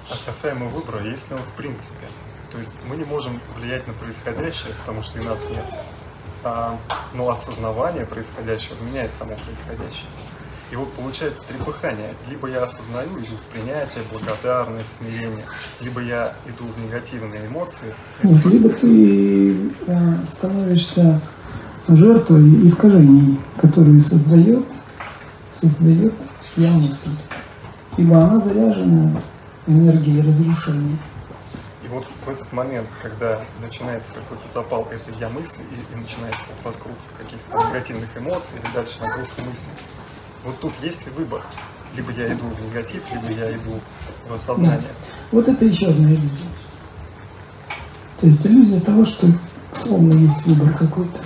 А касаемо выбора, есть ли он в принципе? То есть мы не можем влиять на происходящее, потому что и нас нет. Но осознавание происходящего меняет само происходящее. И вот получается трепыхание. Либо я осознаю, иду в принятие, благодарность, смирение, либо я иду в негативные эмоции. Нет, либо ты становишься жертвой искажений, которые создает я мысль. Ибо она заряжена энергией разрушения. И вот в этот момент, когда начинается какой-то запал этой я мысли, и начинается вот раскрутка каких-то негативных эмоций, или дальше нагрузка мыслей, вот тут есть ли выбор? Либо я иду в негатив, либо я иду в осознание. Да. Вот это еще одна иллюзия. То есть иллюзия того, что словно есть выбор какой-то.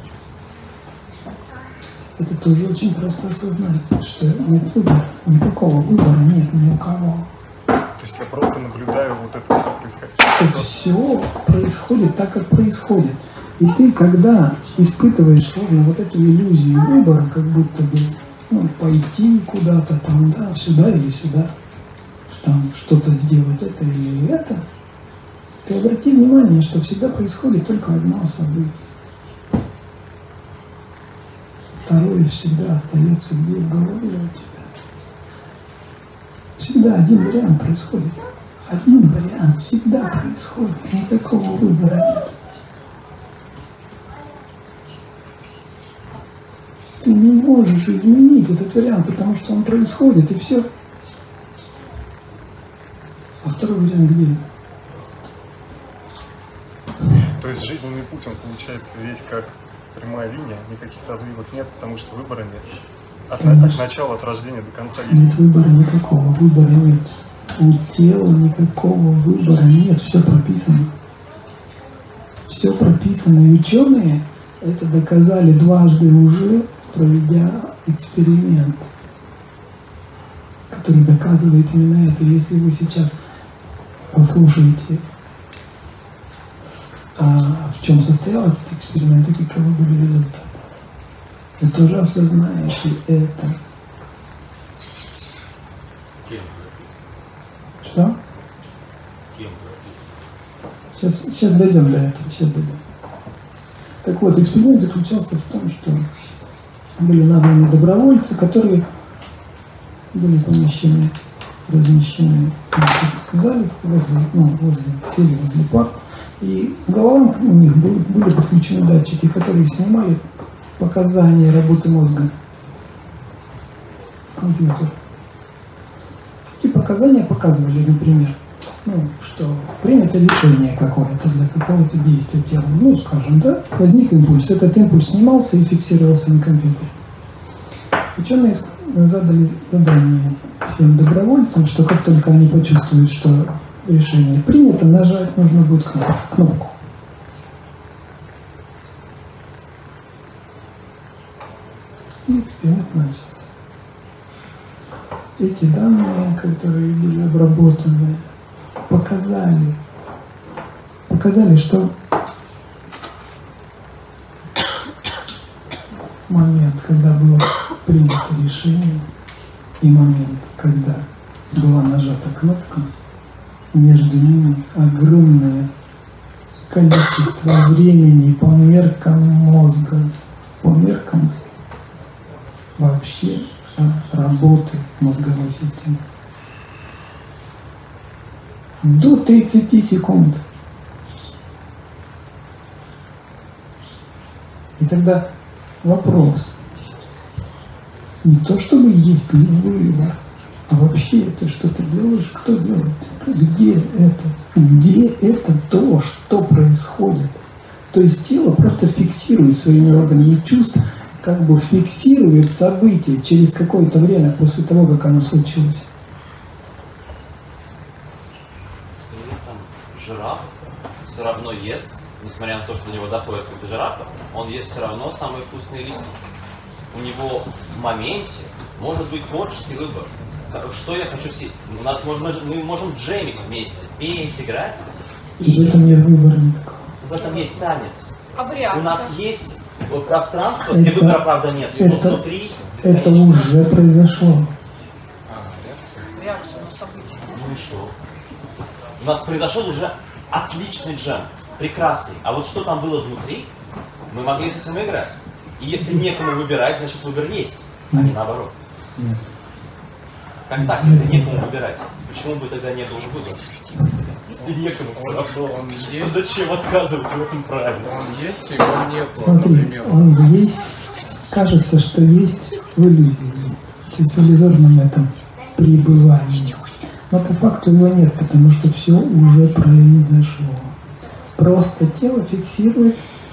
Это тоже очень просто осознать, что нет выбора, никакого выбора нет ни у кого. То есть я просто наблюдаю вот это все происходящее. Все происходит так, как происходит. И ты, когда испытываешь словно вот эти иллюзии выбора, как будто бы пойти куда-то там, да, сюда или сюда, там что-то сделать, это или это, ты обрати внимание, что всегда происходит только одно событие. Второе всегда остается где в голове у тебя. Всегда один вариант происходит. Один вариант всегда происходит. Никакого выбора нет. Ты не можешь изменить этот вариант, потому что он происходит, и все. А второй вариант где? То есть жизненный путь, он получается весь как прямая линия, никаких развилок нет, потому что выбора нет. От начала, от рождения до конца есть. Нет выбора никакого, выбора нет. У тела никакого выбора нет, все прописано. Все прописано. И ученые это доказали дважды уже, проведя эксперимент, который доказывает именно это. Если вы сейчас послушаете, в чем состоял этот эксперимент и каковы были результаты, вы тоже осознаете это. Кем? Что? Кем? Сейчас дойдем до этого, сейчас дойдем. Так вот, эксперимент заключался в том, что были набраны добровольцы, которые были размещены в зале, сели возле пар, и к головам у них были подключены датчики, которые снимали показания работы мозга в компьютер. Эти показания показывали, например, что принято решение какое-то для какого-то действия тела. Скажем, да, возник импульс. Этот импульс снимался и фиксировался на компьютере. Ученые задали задание всем добровольцам, что как только они почувствуют, что решение принято, нажать нужно будет кнопку. И эксперимент начался. Эти данные, которые были обработаны, показали, что момент, когда было принято решение, и момент, когда была нажата кнопка, между ними огромное количество времени по меркам мозга, по меркам вообще работы мозговой системы. До 30 секунд. И тогда вопрос. Не то, чтобы есть ли выбор, а вообще это что ты делаешь, кто делает? Где это? Где это то, что происходит? То есть тело просто фиксирует своими органами чувств, как бы фиксирует событие через какое-то время после того, как оно случилось. Жираф все равно ест, несмотря на то, что у него доходит какой-то жираф, он ест все равно самые вкусные листья. У него в моменте может быть творческий выбор. Что я хочу съесть? Мы можем джемить вместе, петь, играть. И в этом нет выбора никакого. В этом есть танец. А варианты? У нас есть пространство, где выбора, правда, нет. И внутри это уже произошло. Реакция. событий. Ну и что? У нас произошел уже отличный джем, прекрасный. А вот что там было внутри, мы могли с этим играть. И если некому выбирать, значит выбор есть, а не наоборот. Нет. Как так, если некому выбирать? Почему бы тогда не было выбора? Если некому все равно, Он то есть, зачем отказывать в этом праве? он есть, и его нету, Смотри, например. он есть, кажется, что есть в иллюзии, то есть в иллюзорном этом пребывании. Но по факту его нет, потому что все уже произошло. Просто тело фиксирует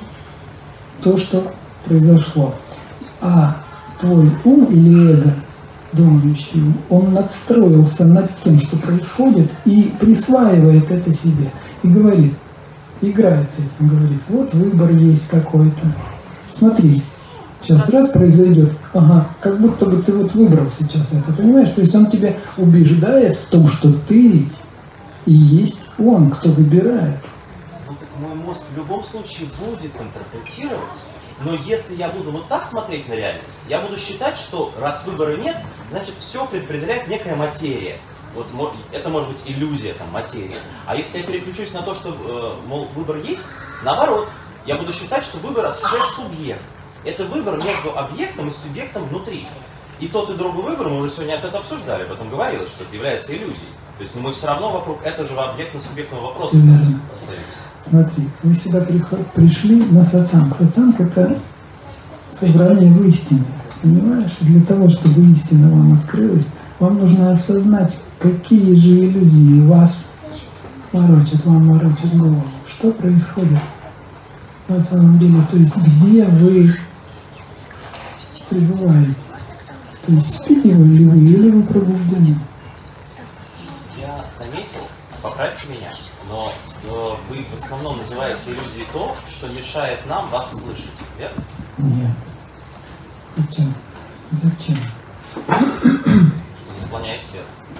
то, что произошло. А твой ум или эго, думающий ум, он надстроился над тем, что происходит, и присваивает это себе. И говорит, играет с этим, говорит, вот выбор есть какой-то. Смотри, сейчас раз произойдет, ага, как будто бы ты вот выбрал сейчас это, понимаешь? То есть он тебя убеждает в том, что ты и есть он, кто выбирает. Ну так мой мозг в любом случае будет интерпретировать. Но если я буду вот так смотреть на реальность, я буду считать, что раз выбора нет, значит все предопределяет некая материя. Вот это может быть иллюзия, там, материи. А если я переключусь на то, что, мол, выбор есть, наоборот, я буду считать, что выбор осуществляет субъект. Это выбор между объектом и субъектом внутри. И тот, и другой выбор, мы уже сегодня это обсуждали, потом говорилось, что это является иллюзией. То есть мы все равно вокруг этого же объектно-субъектного вопроса Всё верно. остаемся. Смотри, вы сюда пришли на сатсанг. Сатсанг – это собрание в истине, понимаешь? И для того, чтобы истина вам открылась, вам нужно осознать, какие же иллюзии вас вам морочат голову. Что происходит на самом деле? То есть где вы пребываете? То есть спите вы или вы пробуждены? Я заметил, поправьте меня, но вы в основном называете иллюзией то, что мешает нам вас слышать, верно? Нет. Зачем? Зачем? Заслоняет свет.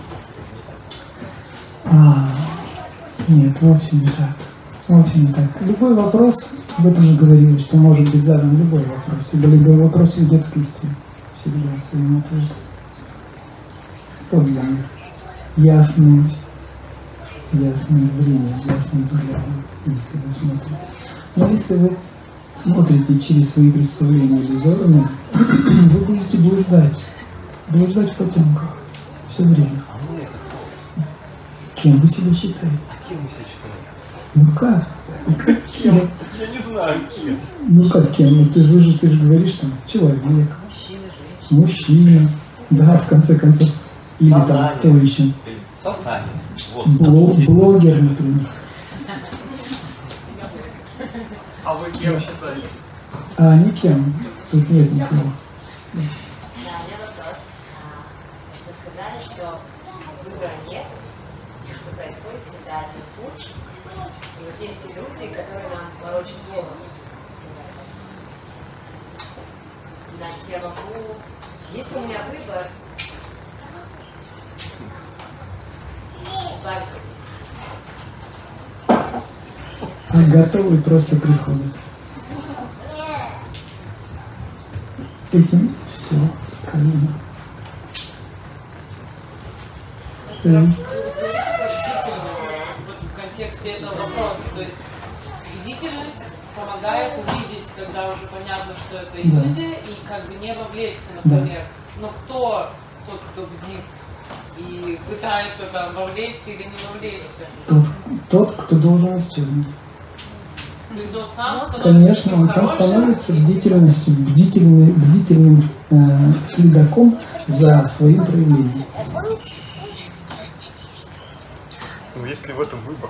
Нет, вовсе не так. Вовсе не так. Любой вопрос, об этом и говорилось, что может быть задан любой вопрос, ибо любой вопрос ведет к истине. Всегда своим ответом. Подлинный, ясным зрением, ясным взглядом, если вы смотрите. Но если вы смотрите через свои представления иллюзорные, вы будете блуждать в потемках все время. А мы это кто? Кем вы себя считаете? Кем мы себя считаем? Ну как? Кем? Я не знаю, кем. Ну как кем? Ну ты же говоришь там человек, мужчина, да, в конце концов. Или там Сознание. кто еще? Сознание. Вот. Блогер, например. А вы кем считаете? А никем. Тут нет никого. Да, у меня вопрос. Вы сказали, что выбора нет, что происходит всегда один путь. И вот есть иллюзии, которые нам морочат голову. Значит, я могу... Если у меня выбор, избавиться от них. А готовый просто приходит. Этим все сказано. Зависит. Вот в контексте этого вопроса. То есть бдительность помогает увидеть, когда уже понятно, что это иллюзия, и как бы не вовлечься, например. Но кто тот, кто бдит и пытается там вовлечься или не вовлечься? Тот, кто должен исчезнуть. То есть он сам становится Конечно, он сам хорошим, становится бдительным следаком за своим проявлением. Но если в этом выбор,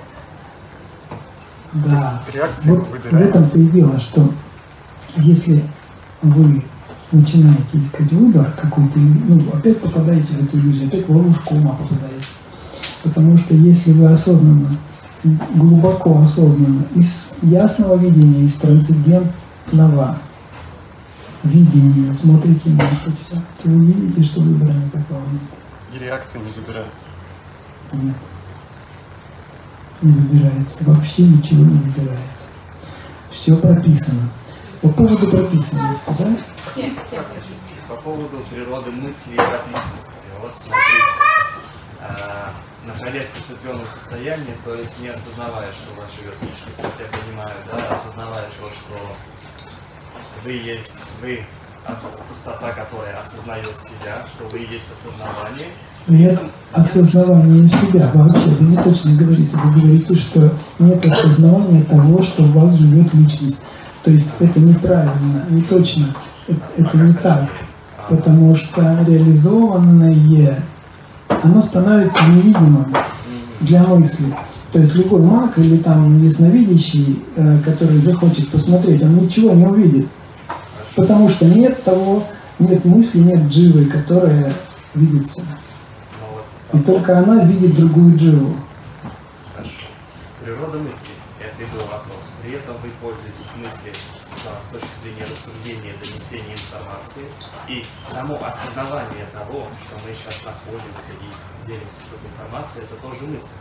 Да. реакции Вот мы в выбираем. этом-то и дело, что если вы начинаете искать выбор какой-то, опять попадаете в эту иллюзию, опять в ловушку ума попадаете. Потому что если вы осознанно, глубоко осознанно, из ясного видения, из трансцендентного видения смотрите на это все, то вы видите, что выбора никакого нет. И реакции не выбираются. Нет. Не выбирается. Вообще ничего не выбирается. Все прописано. По поводу прописанности, да? По поводу природы мысли и прописанности. Вот смотрите. находясь в просветленном состоянии, то есть не осознавая, что у вас живет личность, как я понимаю, да, осознавая то, что вы есть, пустота, которая осознает себя, что вы есть осознавание. Нет осознавания себя вообще. Вы не точно говорите. Вы говорите, что нет осознавания того, что в вас живет личность. То есть это неправильно, не точно. Это не так. Потому что реализованное, оно становится невидимым для мысли. То есть любой маг или там ясновидящий, который захочет посмотреть, он ничего не увидит. Потому что нет мысли, нет дживы, которая видится. И только она видит другую дживу. Хорошо. Природа мысли. Я ответил вопрос. При этом вы пользуетесь мыслью с точки зрения рассуждения, донесения информации и само осознавание того, что мы сейчас находимся и делимся этой информацией, это тоже мысль.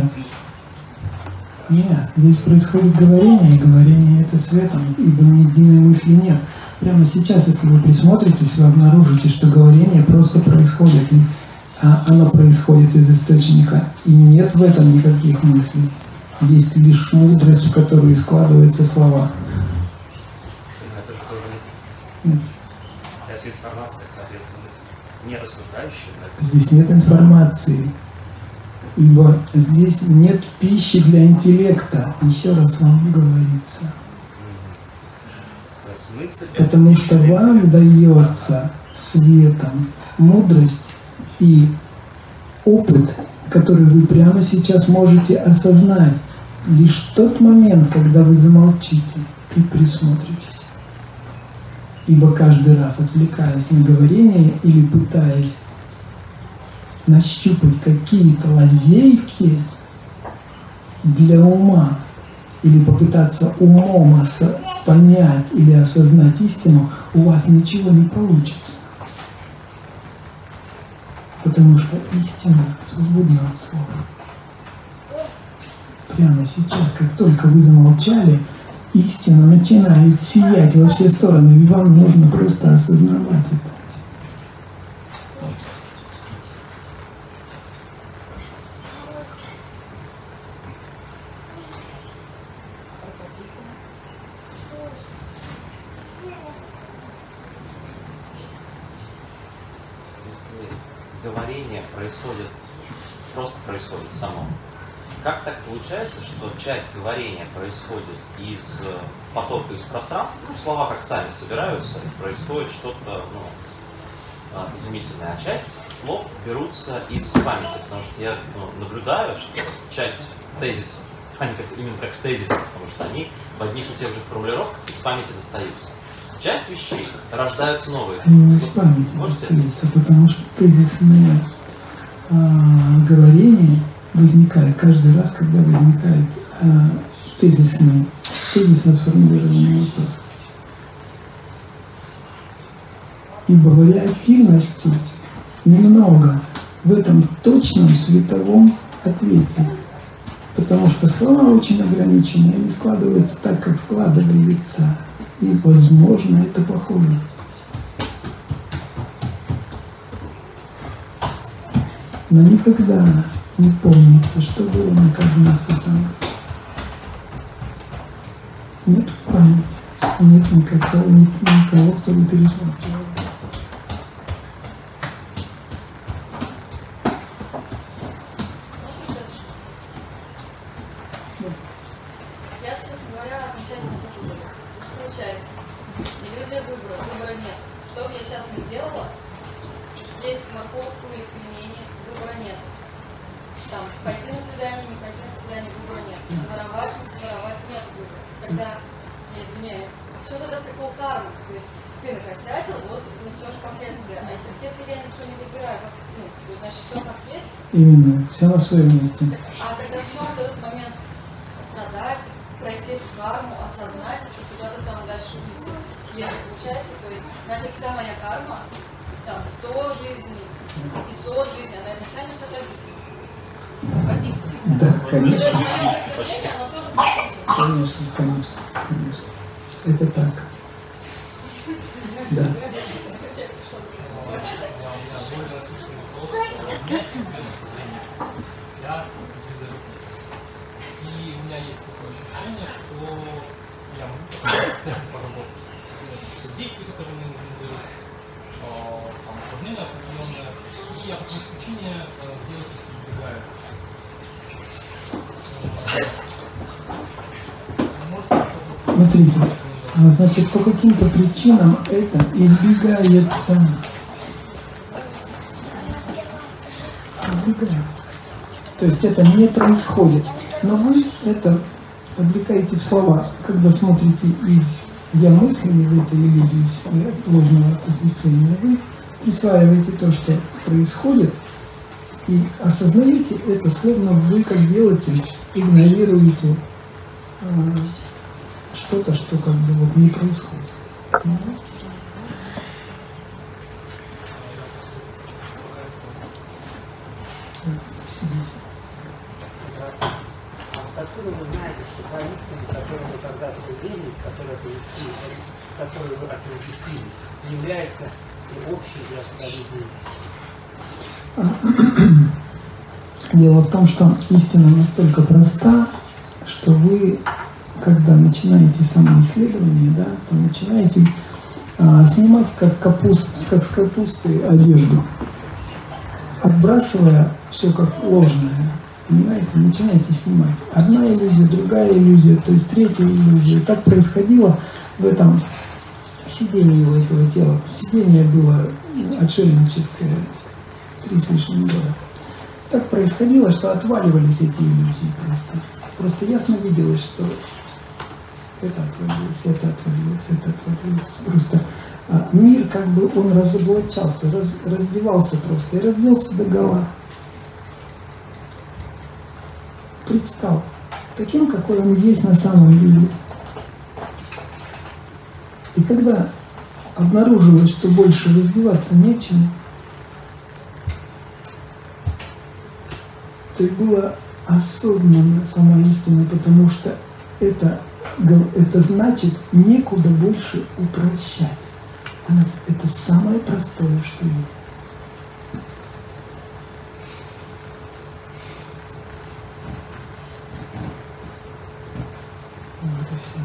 Нет, здесь происходит говорение, и говорение это светом, ибо ни единой мысли нет. Прямо сейчас, если вы присмотритесь, вы обнаружите, что говорение просто происходит, и оно происходит из источника, и нет в этом никаких мыслей. Есть лишь мудрость, в которую складываются слова. Это же тоже мысль. Нет. Это информация, соответственно, мысль. Не рассуждающая, но Здесь нет информации, ибо здесь нет пищи для интеллекта. Еще раз вам говорится. то есть мысль. Потому что вам дается светом мудрость и опыт, который вы прямо сейчас можете осознать лишь в тот момент, когда вы замолчите и присмотритесь. Ибо каждый раз, отвлекаясь на говорение или пытаясь нащупать какие-то лазейки для ума или попытаться умом понять или осознать истину, у вас ничего не получится. Потому что истина свободна от слов. Прямо сейчас, как только вы замолчали, истина начинает сиять во все стороны, и вам нужно просто осознавать это. Говорение просто происходит само. Как так получается, что часть говорения происходит из потока, из пространства, слова как сами собираются, происходит что-то изумительное, а часть слов берутся из памяти, потому что я наблюдаю, что часть тезисов, они именно как тезисы, потому что они в одних и тех же формулировках из памяти достаются. Часть вещей рождаются новые. Они не из памяти достаются, потому что тезисное говорение возникает каждый раз, когда возникает тезисно сформулированный вопрос. Ибо вариативности немного в этом точном световом ответе. Потому что слова очень ограничены, они складываются так, как складываются. И, возможно, это похоже. Но никогда не помнится, что было на каждом из сатсангов. Нет памяти, нет никого, кто бы пересмотрел. Я, честно говоря, окончательно запуталась. Получается, иллюзия выбора нет. Что бы я сейчас ни делала, есть морковку или пельмени, выбора нет. Там, пойти на свидание, не пойти на свидание, выбора нет. Своровать, не своровать, нет выбора. Тогда, я извиняюсь, в чем тогда прикол кармы? То есть ты накосячил, вот несешь последствия. А если я ничего не выбираю, как, то значит все как есть? Именно, все на своем месте. А тогда в чем этот момент страдать, пройти эту карму, осознать и куда-то там дальше уйти? Если получается, то есть, значит, вся моя карма, там, 100 жизней, 500 жизней, она изначально вся прописана. Прописана. Да, И то конечно. есть мое мышление, оно тоже прописано. Конечно. Это так. Да. Человек пришел. целях поработать. Все действия, которые мы нужно делать, там, упражнения определенные, и я по какой причине делать избегаю. Смотрите, значит, по каким-то причинам это избегается. Избегается. То есть это не происходит. Но вы это облекаете в слова. Когда смотрите из «я мысли», из этой иллюзии, из ложного отождествления, вы присваиваете то, что происходит, и осознаете это, словно вы, как делатель, игнорируете что-то, что как бы вот не происходит. Откуда вы знаете, что та истина, в которую вы когда-то уверились, с которой вы отождествились, не является всеобщей для остальных истин? Дело в том, что истина настолько проста, что вы, когда начинаете самоисследование, да, то начинаете снимать как с капусты одежду, отбрасывая все как ложное. Понимаете, начинаете снимать. Одна иллюзия, другая иллюзия, то есть третья иллюзия. И так происходило в этом сидении у этого тела. Сидение было отшельническое 3 с лишним года. Так происходило, что отваливались эти иллюзии просто. Просто ясно виделось, что это отвалилось, это отвалилось, это отвалилось. Просто мир как бы он разоблачался, раздевался просто и разделся догола. Предстал таким, какой он есть на самом деле. И когда обнаружилось, что больше раздеваться нечем, то и было осознанно сама истина, потому что это значит некуда больше упрощать. Это самое простое, что есть. Вот и все.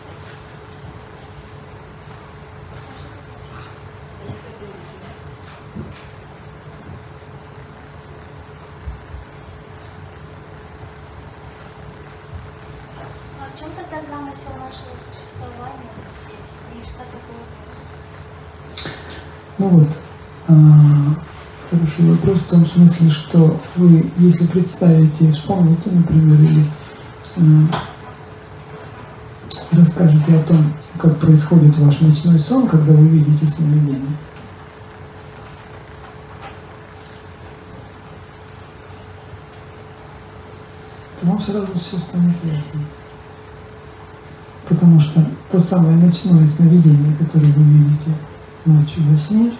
А в чем тогда замысел нашего существования здесь? И что такое? Ну вот, хороший вопрос в том смысле, что вы, если представите, вспомните, например, или расскажете о том, как происходит ваш ночной сон, когда вы видите сновидение. То вам сразу все станет ясно. Потому что то самое ночное сновидение, которое вы видите ночью во сне,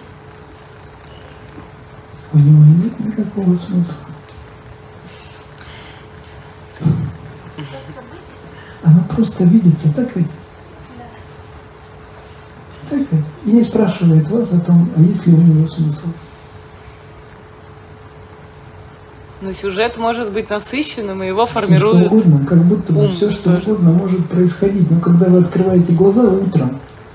у него нет никакого смысла. Просто быть? Оно просто видится, так ведь? Да. Так ведь? И не спрашивает вас о том, а есть ли у него смысл. Но сюжет может быть насыщенным, и его Все формирует что угодно, как будто бы ум все, что тоже. угодно может происходить. Но когда вы открываете глаза утром,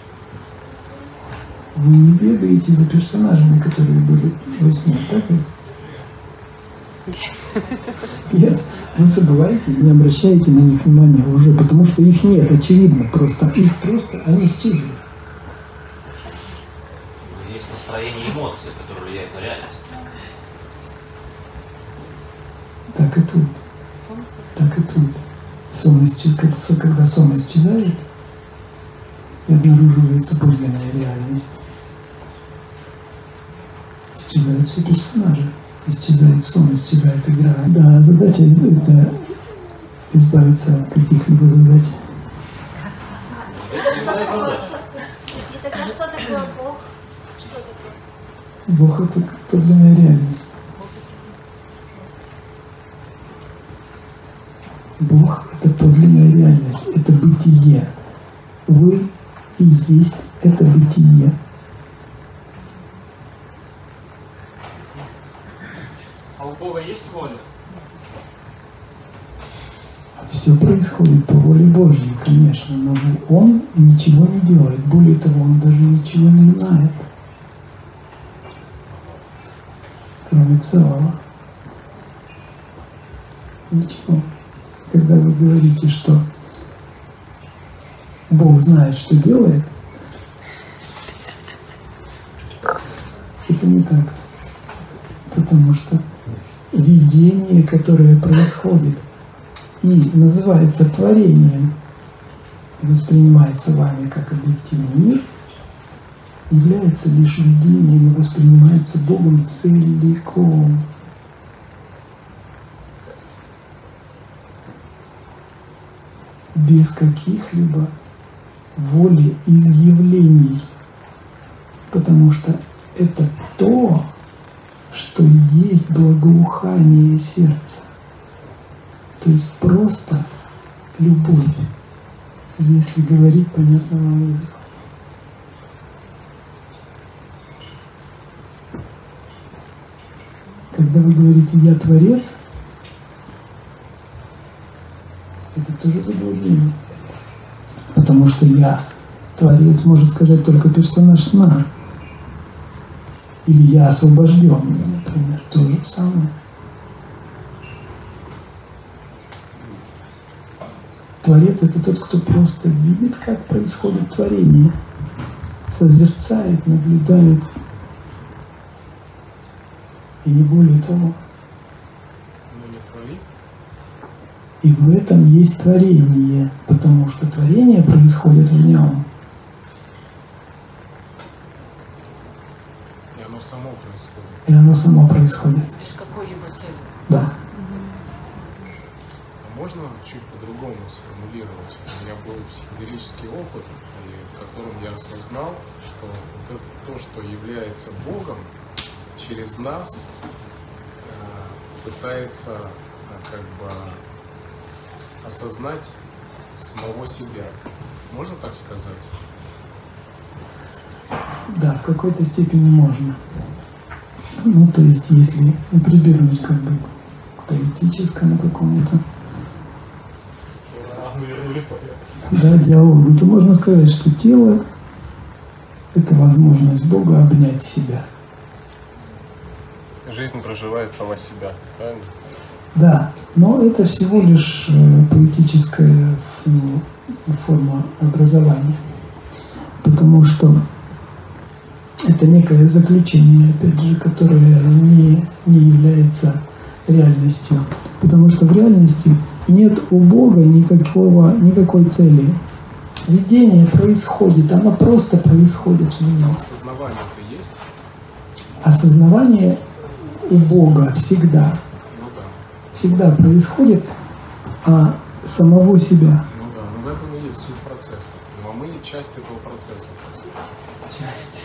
вы не бегаете за персонажами, которые были во сне, так ведь? Нет, вы забываете и не обращаете на них внимания уже, потому что их нет, очевидно, просто они исчезли. Есть настроение и эмоции, которые влияют на реальность. Так и тут. Так и тут. Когда сон исчезает, и обнаруживается подлинная реальность, исчезают все персонажи. Исчезает сон, исчезает игра. Да, задача — это избавиться от каких-либо задач. И тогда что такое Бог? Что такое? Бог — это подлинная реальность. Бог — это подлинная реальность, это бытие. Вы и есть это бытие. А у Бога есть воля? Все происходит по воле Божьей, конечно, но он ничего не делает. Более того, он даже ничего не знает, кроме целого. Ничего. Когда вы говорите, что Бог знает, что делает, это не так. Потому что видение, которое происходит и называется творением, и воспринимается вами как объективный мир, является лишь видением и воспринимается Богом целиком. Без каких-либо волеизъявлений. Потому что это то, что есть благоухание сердца. То есть просто любовь, если говорить понятным вам языком. Когда вы говорите «я творец», это тоже заблуждение. Потому что «я творец» может сказать только персонаж сна. Или «я освобожденный», например, то же самое. Творец — это тот, кто просто видит, как происходит творение, созерцает, наблюдает, и не более того. Но не творит. И в этом есть творение, потому что творение происходит в нем. И оно само происходит. И оно само происходит. Без какой-либо цели. Да. А можно чуть по-другому сформулировать? У меня был психоделический опыт, в котором я осознал, что вот это то, что является Богом, через нас пытается как бы осознать самого себя. Можно так сказать? Да, в какой-то степени можно. Ну, то есть, если прибегнуть как бы к поэтическому какому-то диалогу, то можно сказать, что тело — это возможность Бога обнять себя. Жизнь проживает сама себя, правильно? Да, но это всего лишь поэтическая форма образования, потому что это некое заключение, опять же, которое не является реальностью, потому что в реальности нет у Бога никакой цели. Видение происходит, оно просто происходит в нем. Осознавание-то есть? Осознавание у Бога всегда. Ну да. Всегда происходит самого себя. Ну да, но в этом и есть суть процесса. Но мы часть этого процесса. Часть.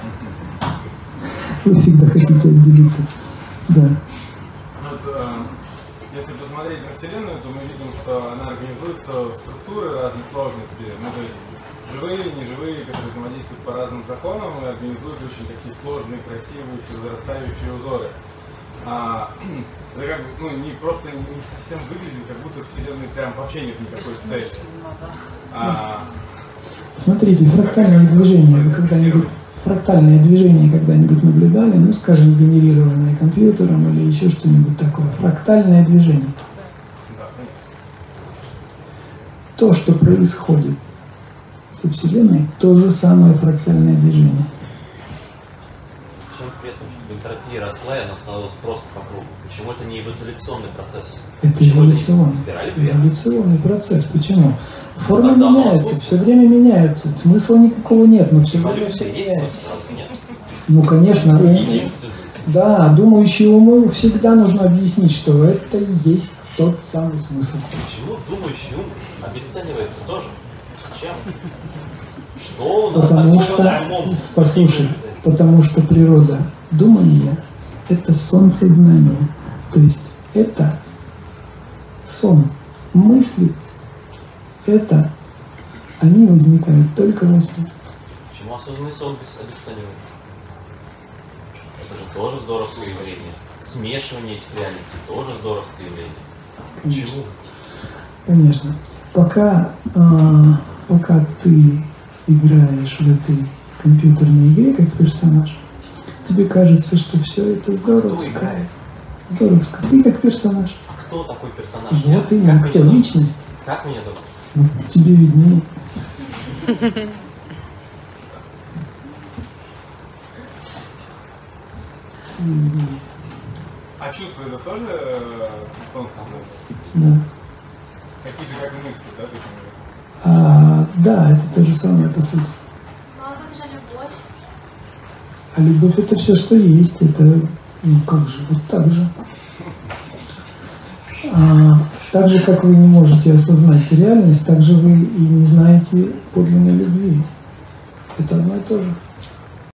Вы всегда хотите отделиться. Да. Вот, если посмотреть на Вселенную, то мы видим, что она организуется в структуры разной сложности. Ну, то есть живые, неживые, которые взаимодействуют по разным законам и организуют очень такие сложные, красивые, возрастающие узоры. Это как бы, не просто не совсем выглядит, как будто в Вселенной прям вообще нет никакой цели. Смотрите, фрактальные движения вы когда-нибудь наблюдали, ну, скажем, генерированное компьютером или еще что-нибудь такое. Фрактальное движение. То, что происходит со Вселенной, то же самое фрактальное движение. Почему при этом, чтобы энтропия росла, и она становилась просто по кругу? Почему это не эволюционный процесс? Это эволюционный процесс. Почему? Формы меняются, все время меняются. Смысла никакого нет, но все время все меняется. Ну, конечно, да, думающему уму всегда нужно объяснить, что это и есть тот самый смысл. Почему думающий ум обесценивается тоже? Чем? Что у нас Потому такого что, умом? послушай, потому что природа думания — это сон сознания. То есть это сон. Мысли — это они возникают только во сне. Почему осознанный сон обесценивается? Это же тоже здоровское явление. Смешивание этих реальностей тоже здоровское явление. Почему? Конечно. Пока ты играешь в этой компьютерной игре как персонаж, тебе кажется, что все это здоровско. Здоровско. Ты как персонаж. А кто такой персонаж? Вот именно. Кто? Личность. Как меня зовут? Ну, тебе виднее. А чувства это тоже сон самый? Да. Такие же, как и мысли, да, то есть, Да, это то же самое по сути. Ну а как же любовь? А любовь это все, что есть. Это, ну как же, вот так же. Так же, как вы не можете осознать реальность, так же вы и не знаете подлинной любви. Это одно и то же.